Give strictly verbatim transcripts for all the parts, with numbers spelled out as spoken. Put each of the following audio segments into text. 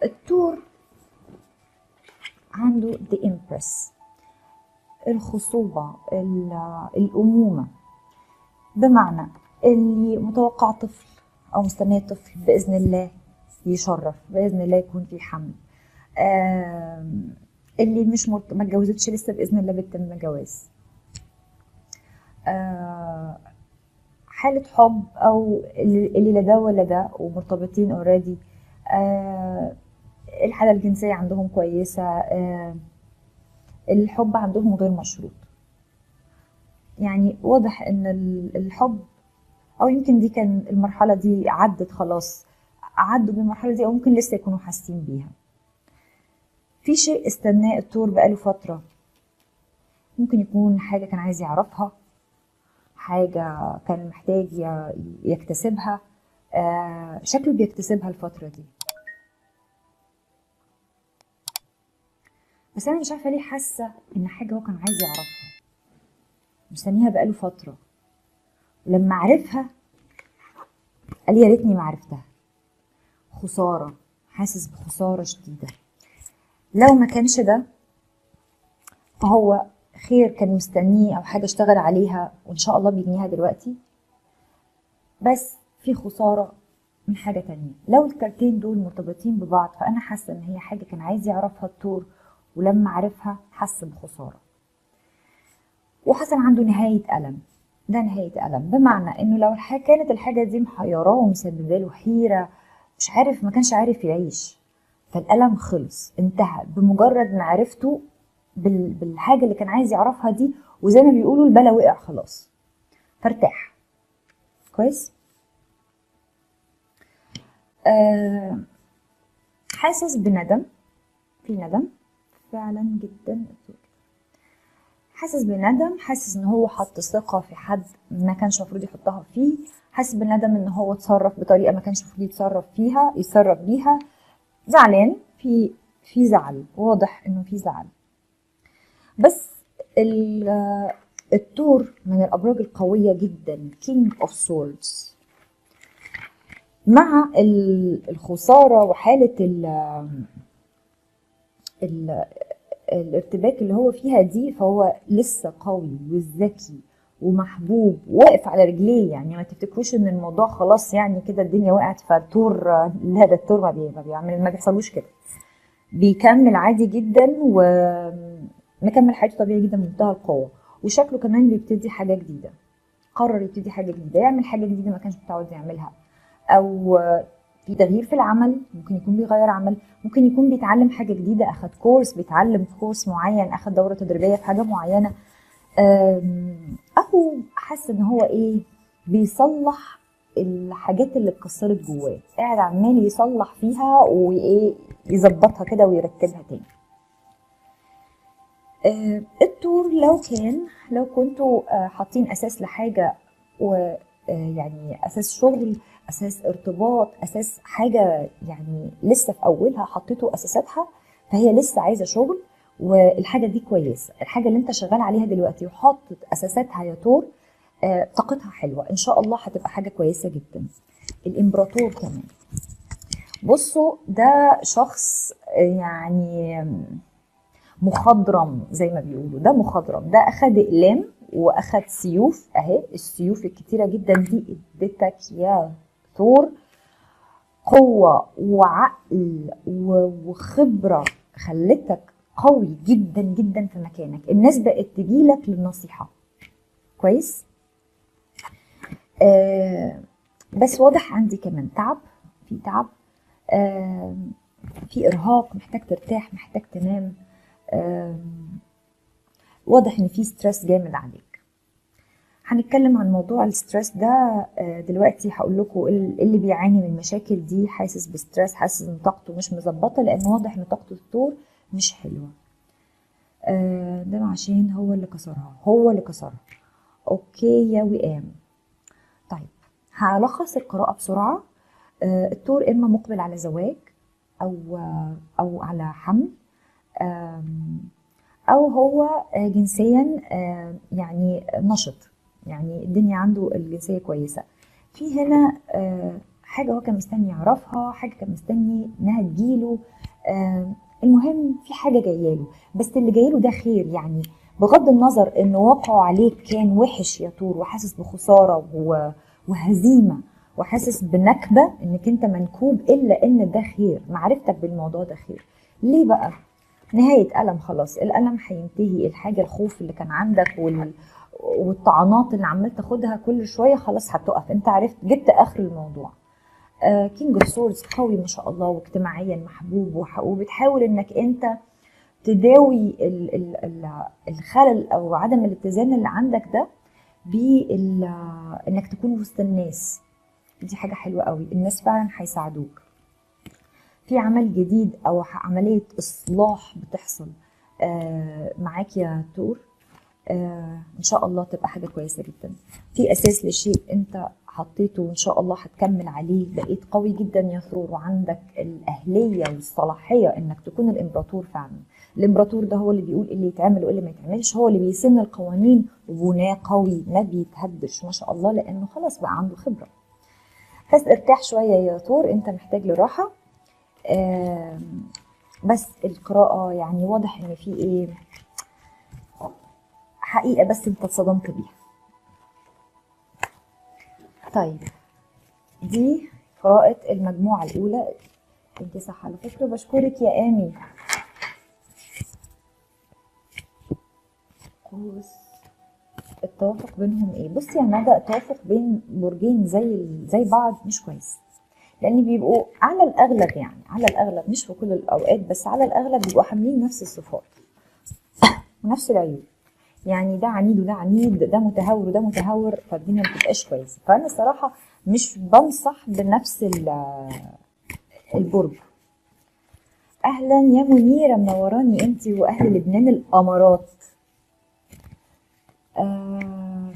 التور عنده the empress، الخصوبة، الأمومة، بمعنى اللي متوقع طفل أو مستنية طفل بإذن الله يشرف، بإذن الله يكون في حمل، اللي مش مرت... ما اتجوزتش لسه بإذن الله بتتم جواز، حالة حب أو اللي لا ده ولا ده ومرتبطين اوريدي، الحالة الجنسية عندهم كويسة، الحب عندهم غير مشروط. يعني واضح ان الحب، او يمكن دي كان المرحلة دي عدت خلاص، عدوا بالمرحلة دي او ممكن لسه يكونوا حاسين بيها. في شيء استناه التور بقاله فترة، ممكن يكون حاجة كان عايز يعرفها، حاجة كان محتاج يكتسبها، آه شكله بيكتسبها الفترة دي. بس أنا مش عارفة ليه حاسة إن حاجة هو كان عايز يعرفها مستنيها بقاله فترة، لما عرفها قال يا ريتني ما عرفتها. خسارة، حاسس بخسارة شديدة. لو ما كانش ده فهو خير كان مستنيه أو حاجة اشتغل عليها وإن شاء الله بيجنيها دلوقتي، بس في خسارة من حاجة تانية. لو الكارتين دول مرتبطين ببعض فأنا حاسة إن هي حاجة كان عايز يعرفها التور، ولما عرفها حس بخسارة وحصل عنده نهاية ألم. ده نهاية ألم، بمعنى إنه لو الحاجة كانت الحاجة دي محيراه ومسببه له حيرة، مش عارف، ما كانش عارف يعيش، فالألم خلص، انتهى بمجرد معرفته بالحاجة اللي كان عايز يعرفها دي، وزي ما بيقولوا البلا وقع خلاص فارتاح. كويس. آه حاسس بندم، في ندم فعلا جدا، حاسس بندم، حاسس ان هو حط ثقة في حد ما كانش المفروض يحطها فيه، حاسس بالندم ان هو اتصرف بطريقة ما كانش المفروض يتصرف فيها يتصرف بيها، زعلان، في في زعل، واضح انه في زعل. بس التور من الابراج القوية جدا، King of Swords، مع الخسارة وحالة ال ال الارتباك اللي هو فيها دي، فهو لسه قوي وذكي ومحبوب واقف على رجليه. يعني ما تفتكروش ان الموضوع خلاص يعني كده الدنيا وقعت فالتور، لا، ده التور ما بيعمل، ما بيحصلوش كده، بيكمل عادي جدا ومكمل حياته طبيعي جدا بمنتهى القوه. وشكله كمان بيبتدي حاجه جديده، قرر يبتدي حاجه جديده، يعمل حاجه جديده ما كانش متعود يعملها، او في تغيير في العمل، ممكن يكون بيغير عمل، ممكن يكون بيتعلم حاجة جديدة، أخد كورس، بيتعلم في كورس معين، أخد دورة تدريبية في حاجة معينة، أو حس إن هو إيه، بيصلح الحاجات اللي اتكسرت جواه، قاعد عمال يصلح فيها وإيه، يظبطها كده ويرتبها تاني. التور لو كان لو كنتوا حاطين أساس لحاجة، ويعني أساس شغل، اساس ارتباط، اساس حاجه يعني لسه في اولها حطيته اساساتها، فهي لسه عايزه شغل، والحاجه دي كويسه، الحاجه اللي انت شغال عليها دلوقتي وحاطط اساساتها يا تور، آه طاقتها حلوه ان شاء الله، هتبقى حاجه كويسه جدا. الامبراطور كمان، بصوا ده شخص يعني مخضرم زي ما بيقولوا، ده مخضرم، ده اخد اقلام واخد سيوف اهي، السيوف الكتيره جدا دي ادتك يا ثور قوة وعقل وخبرة، خلتك قوي جدا جدا في مكانك، الناس بقت تجيلك للنصيحة. كويس. آه بس واضح عندي كمان تعب، في تعب، آه في ارهاق، محتاج ترتاح، محتاج تنام، آه واضح ان في ستريس جامد عليك. هنتكلم عن موضوع الستريس ده دلوقتي، هقول لكم اللي بيعاني من المشاكل دي، حاسس بستريس، حاسس ان طاقته مش مظبطه، لان واضح ان طاقته الثور مش حلوه. ده عشان هو اللي كسرها، هو اللي كسرها. اوكي يا وئام. طيب هلخص القراءه بسرعه. الثور اما مقبل على زواج، او او على حمل، او هو جنسيا يعني نشط، يعني الدنيا عنده الجنسية كويسة. في هنا حاجه هو كان مستني يعرفها، حاجه كان مستني انها تجيله. آه المهم في حاجه جايه له، بس اللي جاي له ده خير. يعني بغض النظر ان واقعه عليك كان وحش يا طور، وحاسس بخساره وهزيمه وحاسس بنكبه انك انت منكوب، الا ان ده خير. معرفتك بالموضوع ده خير. ليه بقى؟ نهايه الم، خلاص الالم هينتهي. الحاجه الخوف اللي كان عندك وال والطعنات اللي عمال تاخدها كل شويه خلاص هتقف. انت عرفت، جبت اخر الموضوع. آه كينج اوف سورز قوي ما شاء الله، واجتماعيا محبوب، وبتحاول انك انت تداوي ال ال ال الخلل او عدم الاتزان اللي عندك ده بانك تكون وسط الناس. دي حاجه حلوه قوي، الناس فعلا هيساعدوك في عمل جديد او عمليه اصلاح بتحصل آه معاك يا تور. آه ان شاء الله تبقى حاجه كويسه جدا، في اساس لشيء انت حطيته وان شاء الله هتكمل عليه. بقيت قوي جدا يا ثور، وعندك الاهليه والصلاحيه انك تكون الامبراطور فعلا. الامبراطور ده هو اللي بيقول ايه اللي يتعمل وايه اللي ما يتعملش، هو اللي بيسن القوانين، وبناه قوي ما بيتهدش ما شاء الله، لانه خلاص بقى عنده خبره. بس ارتاح شويه يا ثور، انت محتاج لراحه. آه بس القراءه يعني واضح ان في ايه حقيقه بس انت اتصدمت بيها. طيب دي قراءة المجموعة الأولى. انت صح على فكرة، بشكرك يا آمي. قوس التوافق بينهم ايه؟ بصي يا ندى، التوافق بين برجين زي زي بعض مش كويس، لأن بيبقوا على الأغلب، يعني على الأغلب مش في كل الأوقات بس على الأغلب بيبقوا حاملين نفس الصفات ونفس العيوب. يعني ده عنيد وده عنيد، ده متهور وده متهور، فالدنيا ما بتبقاش كويسة. فأنا الصراحة مش بنصح بنفس البرج. اهلا يا منيره، منوراني انت واهل لبنان الامارات. آه...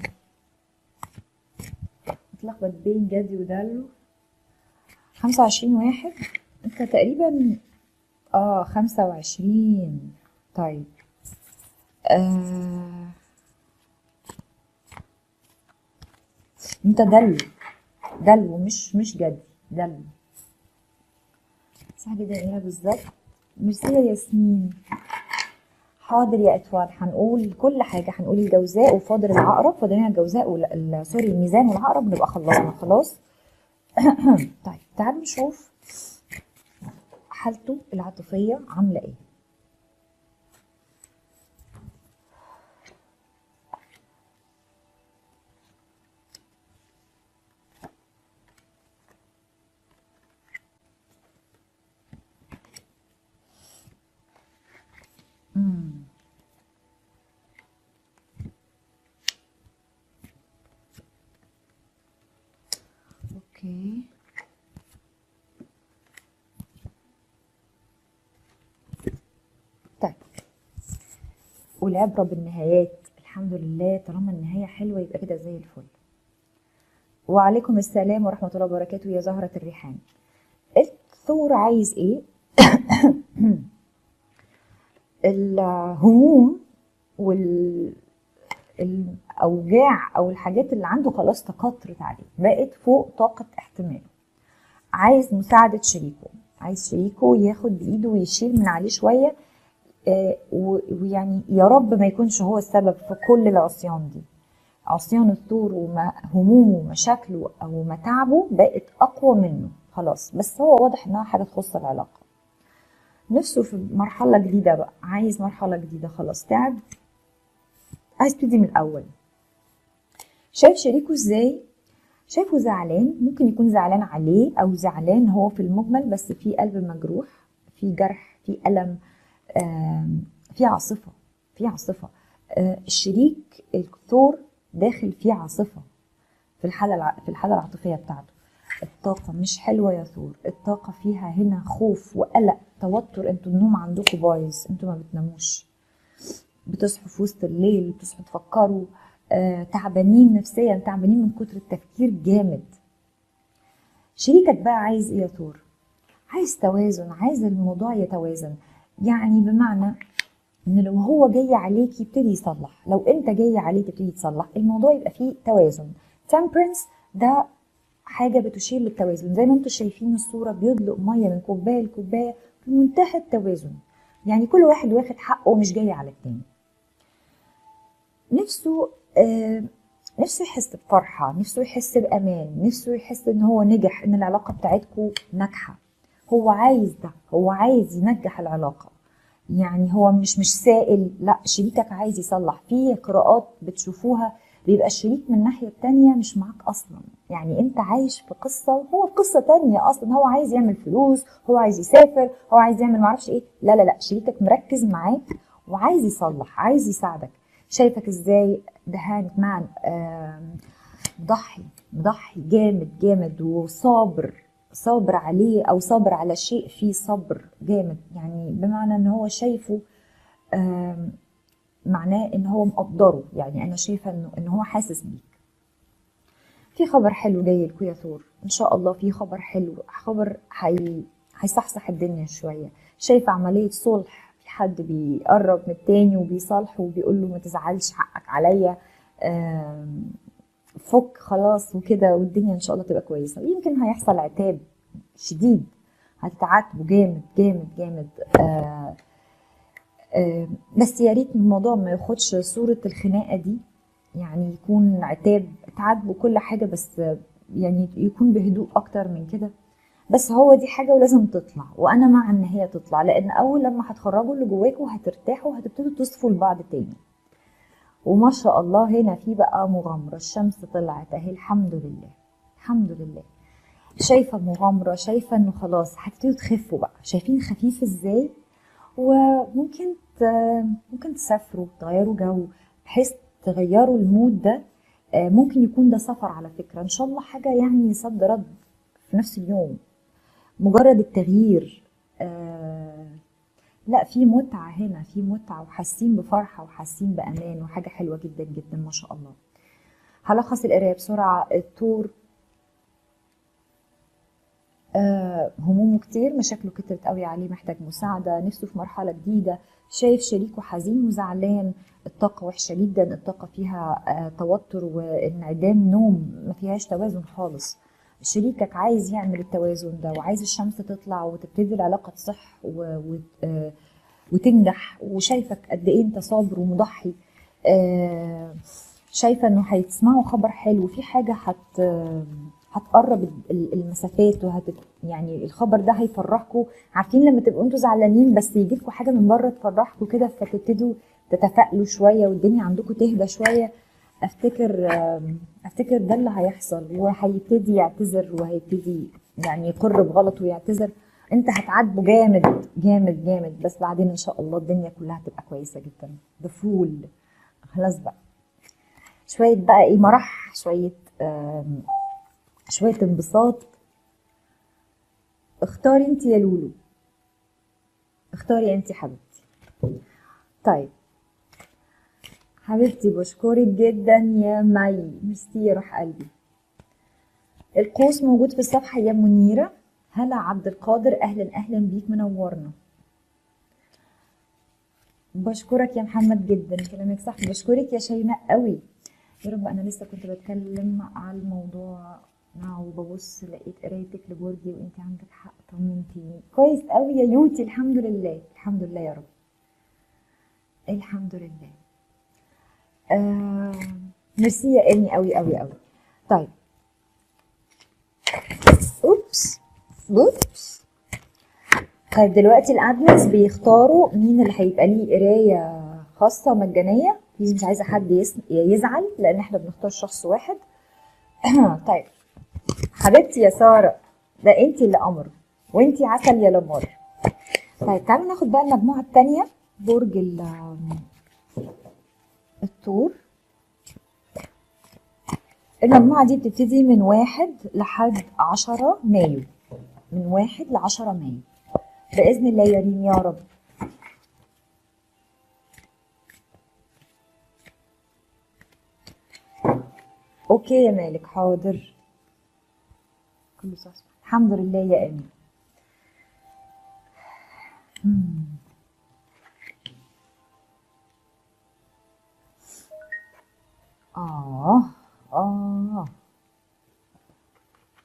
اتلخبط بين جدي ودلو. خمسة وعشرين واحد انت تقريبا. اه خمسة وعشرين. طيب آه... انت دلو دلو مش مش جدي، دلو صح جدا. ايه بالظبط؟ ميرسي يا ياسمين. حاضر يا اطفال، هنقول كل حاجه، هنقول الجوزاء وفاضل العقرب، فاضل لنا الجوزاء وال... سوري الميزان والعقرب، نبقى خلصنا خلاص. طيب تعالوا نشوف حالته العاطفيه عامله ايه. امم اوكي طيب، والعبره بالنهايات الحمد لله، طالما النهايه حلوه يبقى كده زي الفل. وعليكم السلام ورحمه الله وبركاته يا زهره الريحان. الثور عايز ايه؟ الهموم والاوجاع او الحاجات اللي عنده خلاص تكترت عليه، بقت فوق طاقه احتماله. عايز مساعده شريكه، عايز شريكه ياخد بايده ويشيل من عليه شويه. آه ويعني يا رب ما يكونش هو السبب في كل العصيان دي. عصيان الثور وهمومه ومشاكله او متاعبه بقت اقوى منه خلاص، بس هو واضح انها حاجه تخص العلاقه. نفسه في مرحله جديده بقى، عايز مرحله جديده، خلاص تعب، عايز تبتدي من الاول. شايف شريكه ازاي؟ شايفه زعلان، ممكن يكون زعلان عليه او زعلان هو في المجمل، بس في قلب مجروح، في جرح، في الم، في عاصفه، في عاصفه. الشريك الثور داخل في عاصفه في الحاله في الحاله العاطفيه بتاعته. الطاقه مش حلوه يا ثور، الطاقه فيها هنا خوف وقلق، توتر. انتوا النوم عندكم بايظ، انتوا ما بتناموش، بتصحوا في وسط الليل، بتصحوا تفكروا، آه، تعبانين نفسيا، تعبانين من كتر التفكير جامد. شريكك بقى عايز ايه يا ثور؟ عايز توازن، عايز الموضوع يتوازن. يعني بمعنى ان لو هو جاي عليك يبتدي يصلح، لو انت جاي عليه تبتدي تصلح، الموضوع يبقى فيه توازن. temperance ده حاجه بتشير للتوازن. زي ما انتم شايفين الصوره بيدلق ميه من كوبايه لكوبايه في منتهى التوازن، يعني كل واحد واخد حقه ومش جاي على التاني. نفسه آه نفسه يحس بفرحه، نفسه يحس بامان، نفسه يحس ان هو نجح، ان العلاقه بتاعتكم ناجحه. هو عايز ده، هو عايز ينجح العلاقه. يعني هو مش مش سائل، لا، شريكك عايز يصلح. في قراءات بتشوفوها بيبقى الشريك من الناحية التانية مش معاك أصلا، يعني أنت عايش في قصة وهو في قصة تانية أصلا. هو عايز يعمل فلوس، هو عايز يسافر، هو عايز يعمل معرفش إيه. لا لا لا، شريكك مركز معاك وعايز يصلح، عايز يساعدك. شايفك إزاي دهان مان، مضحي مضحي جامد جامد، وصابر صابر عليه، او صابر على شيء فيه صبر جامد. يعني بمعنى ان هو شايفه، معناه ان هو مقدره. يعني انا شايفه انه ان هو حاسس بيك. في خبر حلو جاي لكم يا ثور، ان شاء الله في خبر حلو، خبر حي هيصحصح الدنيا شويه. شايفه عمليه صلح، في حد بيقرب من التاني وبيصالحه وبيقول له ما تزعلش، حقك عليا، فك خلاص وكده، والدنيا ان شاء الله تبقى كويسه. يمكن هيحصل عتاب شديد، هتتعاتبوا جامد جامد جامد. آآ آآ بس يا ريت الموضوع ما ياخدش صوره الخناقه دي، يعني يكون عتاب، تعاتبوا كل حاجه، بس يعني يكون بهدوء اكتر من كده. بس هو دي حاجه ولازم تطلع، وانا مع ان هي تطلع، لان اول لما هتخرجوا اللي جواكوا هترتاحوا وهتبتدوا تصفوا لبعض تاني. وما شاء الله هنا في بقى مغامرة، الشمس طلعت اهي، الحمد لله الحمد لله. شايفة مغامرة، شايفة انه خلاص هتبتدوا تخفوا بقى، شايفين خفيف ازاي. وممكن ممكن تسافروا، تغيروا جو، بحيث تغيروا المود ده. ممكن يكون ده سفر على فكرة، ان شاء الله حاجة يعني صد رد في نفس اليوم، مجرد التغيير. آه لا، في متعة هنا، في متعة، وحاسين بفرحة وحاسين بأمان، وحاجة حلوة جدا جدا ما شاء الله. هلخص القراية بسرعة. الثور آه همومه كتير، مشاكله كترت قوي عليه، محتاج مساعدة، نفسه في مرحلة جديدة، شايف شريكه حزين وزعلان، الطاقة وحشة جدا، الطاقة فيها آه توتر وانعدام نوم، ما فيهاش توازن خالص. شريكك عايز يعمل التوازن ده، وعايز الشمس تطلع وتبتدي العلاقة تصح و... و... آه وتنجح، وشايفك قد ايه انت صابر ومضحي. آه شايفه انه هيسمعوا خبر حلو، في حاجه هت هتقرب المسافات، وهت يعني الخبر ده هيفرحكم. عارفين لما تبقوا انتوا زعلانين بس يجي لكم حاجه من بره تفرحكم كده، فتبتدوا تتفائلوا شويه والدنيا عندكم تهدى شويه. افتكر افتكر ده اللي هيحصل، وهيبتدي يعتذر، وهيبتدي يعني يقر بغلطه ويعتذر. انت هتعاتبه جامد جامد جامد، بس بعدين ان شاء الله الدنيا كلها هتبقى كويسه جدا. ده فول خلاص بقى. شويه بقى ايه، مرح، شويه شويه انبساط. اختاري انت يا لولو، اختاري انت حبيبتي. طيب حبيبتي، بشكرك جدا يا مي، ميرسي يا روح قلبي. القوس موجود في الصفحه يا منيره. هلا عبد القادر، اهلا اهلا بيك، منورنا. بشكرك يا محمد جدا، كلامك صح. بشكرك يا شيماء قوي. يا رب، انا لسه كنت بتكلم على الموضوع وببص لقيت قرايتك لبرجي وانت عندك حق، طمنتيني كويس قوي يا يوتي. الحمد لله الحمد لله يا رب، الحمد لله. آه ميرسي يا امي قوي قوي قوي. طيب اوبس اوبس. طيب دلوقتي الادمنز بيختاروا مين اللي هيبقى ليه قرايه خاصه مجانيه. بليز مش عايزه حد يزعل، لان احنا بنختار شخص واحد. طيب حبيبتي يا ساره، ده انتي اللي قمر وانتي عسل يا لمار. طيب تعالوا ناخد بقى المجموعه الثانيه، برج الثور. المجموعه دي بتبتدي من واحد لحد عشرة مايو، من واحد لعشرة مايو باذن الله يا ريم يا رب. اوكي يا مالك، حاضر، كله صح. الحمد لله يا امي. اه اه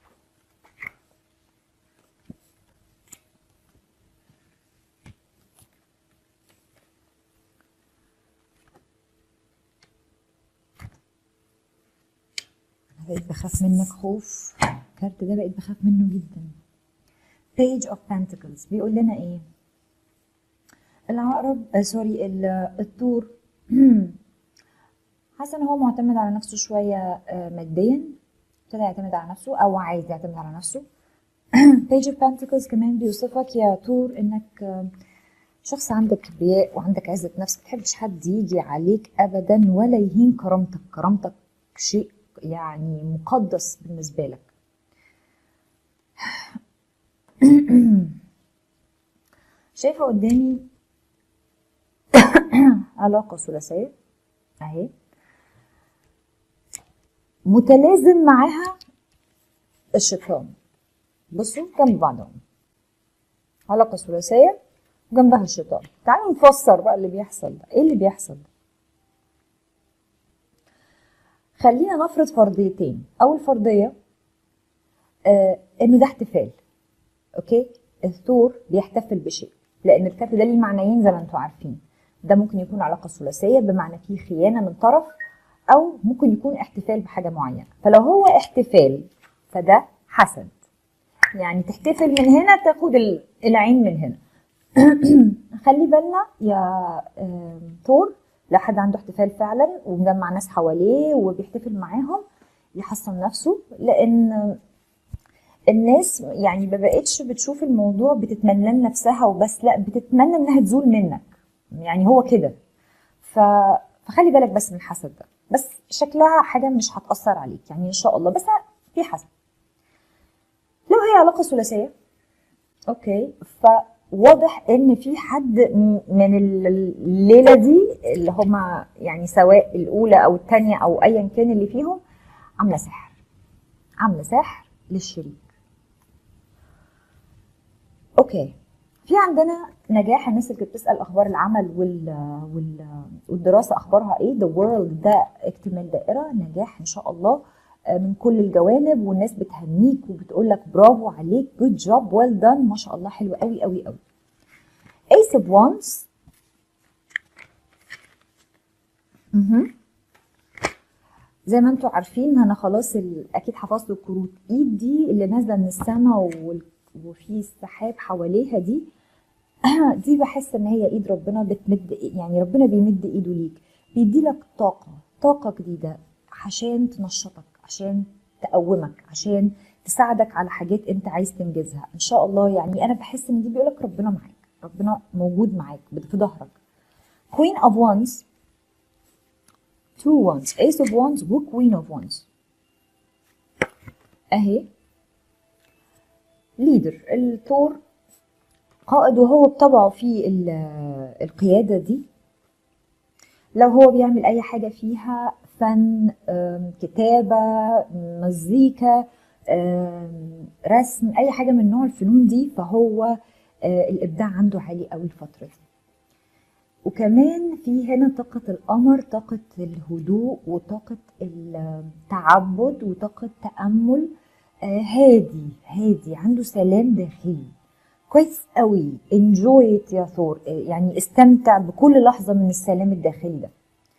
بقيت بخاف منك خوف. الكارت ده بقيت بخاف منه جدا. Page of Pentacles بيقول لنا ايه؟ العقرب آه سوري الثور حاسه ان هو معتمد على نفسه شويه آه ماديا، ابتدى يعتمد على نفسه او عايز يعتمد على نفسه. Page of Pentacles كمان بيوصفك يا ثور انك آه شخص عندك كبرياء وعندك عزة نفس، ما تحبش حد يجي عليك ابدا ولا يهين كرامتك. كرامتك شيء يعني مقدس بالنسبه لك. شايفه قدامي علاقه ثلاثيه اهي، متلازم معاها الشيطان. بصوا جنب بعضهم، علاقه ثلاثيه وجنبها الشيطان. تعالوا نفسر بقى اللي بيحصل ده، ايه اللي بيحصل ده؟ خلينا نفرض فرضيتين. اول فرضيه آه انه ده احتفال، اوكي؟ الثور بيحتفل بشيء، لان الكارت ده ليه معنيين زي ما انتم عارفين. ده ممكن يكون علاقه ثلاثيه بمعنى فيه خيانه من طرف، او ممكن يكون احتفال بحاجه معينه. فلو هو احتفال فده حسد، يعني تحتفل من هنا تاخد العين من هنا. خلي بالنا يا ثور، لو حد عنده احتفال فعلا ومجمع ناس حواليه وبيحتفل معاهم يحصن نفسه، لان الناس يعني ما بقتش بتشوف الموضوع بتتمنى لنفسها وبس، لا بتتمنى انها تزول منك، يعني هو كده. ف... فخلي بالك بس من الحسد ده، بس شكلها حاجه مش هتاثر عليك يعني ان شاء الله، بس في حسد. لو هي علاقه ثلاثيه اوكي، فواضح ان في حد من الليله دي اللي هما يعني سواء الاولى او الثانيه او ايا كان اللي فيهم عامله سحر، عامله سحر للشريك. اوكي، في عندنا نجاح. الناس اللي بتسال اخبار العمل وال... وال... والدراسه اخبارها ايه؟ The world ده اكتمال دائره نجاح ان شاء الله من كل الجوانب، والناس بتهنيك وبتقول لك برافو عليك، جود جوب، ويل دان، ما شاء الله حلو قوي قوي قوي. Ace of Wands اها زي ما انتم عارفين انا خلاص ال... اكيد حفظت الكروت. ايد دي اللي نازله من السماء وال... وفي السحاب حواليها دي دي بحس ان هي ايد ربنا بتمد، يعني ربنا بيمد ايده ليك، بيدي لك طاقه طاقه جديده عشان تنشطك، عشان تقومك، عشان تساعدك على حاجات انت عايز تنجزها ان شاء الله. يعني انا بحس ان دي بيقولك ربنا معاك، ربنا موجود معاك في ظهرك. Queen of Wands، Two Wands، Ace of Wands و Queen of Wands اهي. ليدر، الثور قائد وهو بطبعه في القيادة دي. لو هو بيعمل أي حاجة فيها فن، كتابة، مزيكا، رسم، أي حاجة من نوع الفنون دي، فهو الإبداع عنده عالي قوي الفترة دي. وكمان في هنا طاقة القمر، طاقة الهدوء وطاقة التعبد وطاقة تأمل، هادي هادي، عنده سلام داخلي كويس قوي. enjoy it يا ثور، يعني استمتع بكل لحظة من السلام الداخلي ده.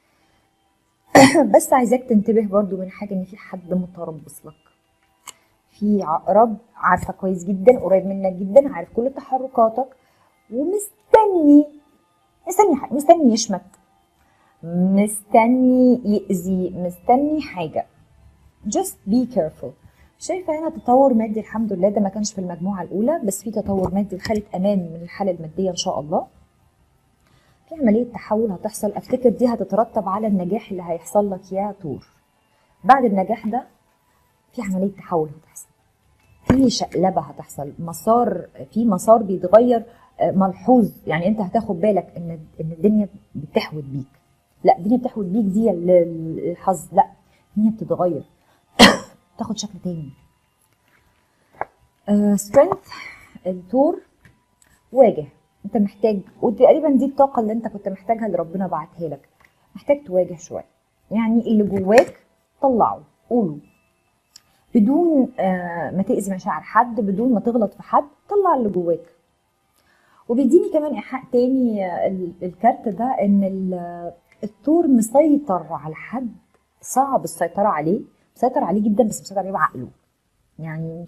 بس عايزاك تنتبه برضو من حاجة، ان في حد متربص لك، في عقرب عارفة كويس جدا، قريب منك جدا، عارف كل تحركاتك ومستني مستني حاجة، مستني يشمت، مستني يأذي، مستني حاجة. just be careful. شايفه هنا تطور مادي الحمد لله، ده ما كانش في المجموعه الاولى، بس في تطور مادي وحاله امان من الحاله الماديه ان شاء الله. في عمليه تحول هتحصل، افتكر دي هتترتب على النجاح اللي هيحصل لك يا ثور. بعد النجاح ده في عمليه تحول هتحصل، في شقلبه هتحصل، مسار، في مسار بيتغير ملحوظ. يعني انت هتاخد بالك ان ان الدنيا بتحود بيك، لا الدنيا بتحود بيك دي الحظ، لا الدنيا بتتغير تاخد شكل تاني. سترينث، الثور واجه، انت محتاج، وتقريبا دي الطاقه اللي انت كنت محتاجها اللي ربنا بعتها لك، محتاج تواجه شويه، يعني اللي جواك طلعه، قوله بدون آه ما تاذي مشاعر حد، بدون ما تغلط في حد، طلع اللي جواك. وبيديني كمان ايحاء تاني الكارت ده ان الثور مسيطر على حد صعب السيطره عليه، مسيطر عليه جدا، بس مسيطر عليه بعقله، يعني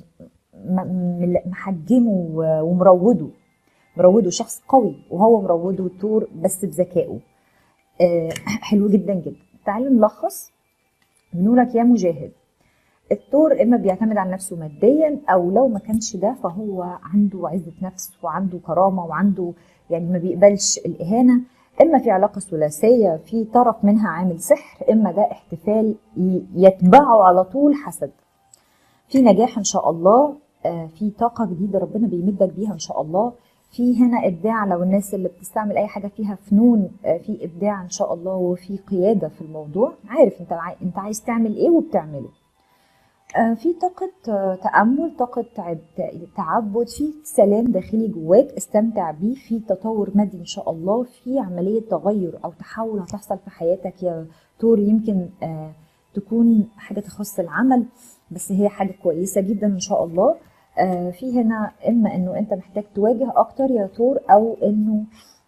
محجمه ومروده مروده شخص قوي وهو مروده الثور بس بذكائه. آه حلو جدا جدا. تعالوا نلخص. بنقولك يا مجاهد، الثور اما بيعتمد على نفسه ماديا، او لو ما كانش ده فهو عنده عزة نفس وعنده كرامة وعنده يعني ما بيقبلش الاهانة. اما في علاقة ثلاثية في طرف منها عامل سحر، اما ده احتفال يتبعه على طول حسد. في نجاح ان شاء الله، في طاقة جديدة ربنا بيمدك بيها ان شاء الله. في هنا ابداع، لو الناس اللي بتستعمل اي حاجة فيها فنون في ابداع ان شاء الله، وفي قيادة في الموضوع، عارف انت انت عايز تعمل ايه وبتعمله. في طاقة تأمل، طاقة تعبد، في سلام داخلي جواك استمتع بيه، في تطور مادي ان شاء الله، في عملية تغير او تحول هتحصل في حياتك يا ثور. يمكن تكون حاجة تخص العمل، بس هي حاجة كويسة جدا ان شاء الله. في هنا اما انه انت محتاج تواجه اكتر يا ثور، او انه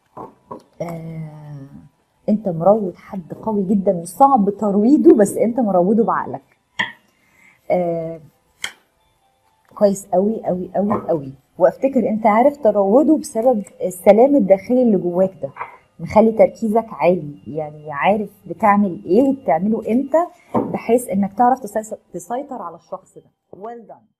انت مروض حد قوي جدا وصعب ترويضه، بس انت مروضه بعقلك. آه كويس قوي قوي قوي قوي. وافتكر انت عارف تروضه بسبب السلام الداخلي اللي جواك ده، مخلي تركيزك عالي، يعني عارف بتعمل ايه وبتعمله امتى، بحيث انك تعرف تسيطر على الشخص ده. well done.